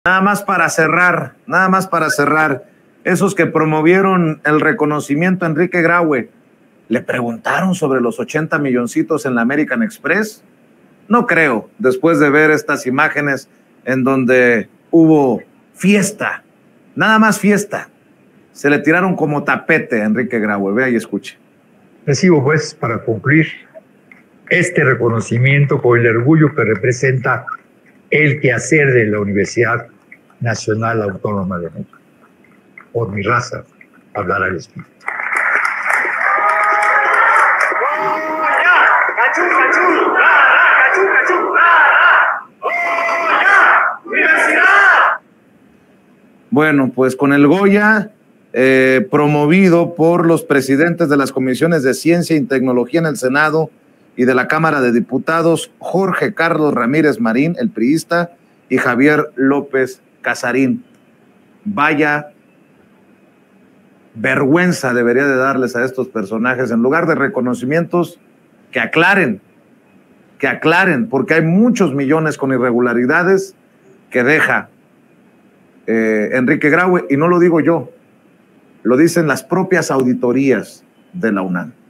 Nada más para cerrar, esos que promovieron el reconocimiento a Enrique Graue, ¿le preguntaron sobre los 80 milloncitos en la American Express? No creo, después de ver estas imágenes en donde hubo fiesta, nada más fiesta. Se le tiraron como tapete a Enrique Graue. Vea y escuche. Recibo, pues, para concluir, este reconocimiento con el orgullo que representa el quehacer de la Universidad Nacional Autónoma de México. Por mi raza, hablará el espíritu. Bueno, pues con el Goya, promovido por los presidentes de las comisiones de Ciencia y Tecnología en el Senado y de la Cámara de Diputados, Jorge Carlos Ramírez Marín, el priista, y Javier López Casarín. Vaya vergüenza debería de darles a estos personajes, en lugar de reconocimientos, que aclaren, porque hay muchos millones con irregularidades que deja Enrique Graue, y no lo digo yo, lo dicen las propias auditorías de la UNAM.